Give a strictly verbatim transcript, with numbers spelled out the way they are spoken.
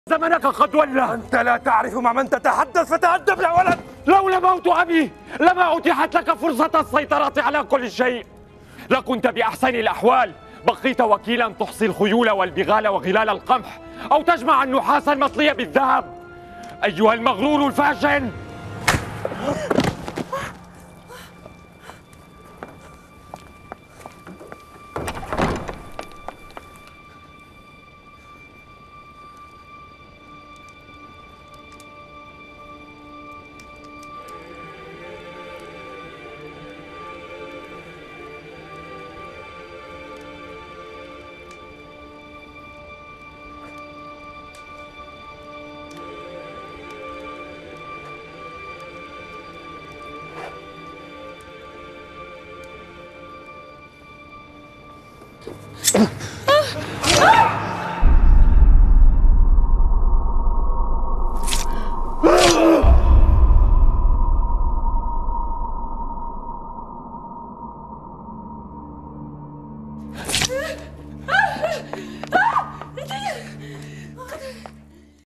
زمنك قد ولى. أنت لا تعرف مع من تتحدث فتأدب يا ولد. لولا موت أبي لما أتيحت لك فرصة السيطرة على كل شيء، لكنت بأحسن الأحوال بقيت وكيلا تحصي الخيول والبغال وغلال القمح، أو تجمع النحاس المطلي بالذهب. أيها المغرور الفاشن،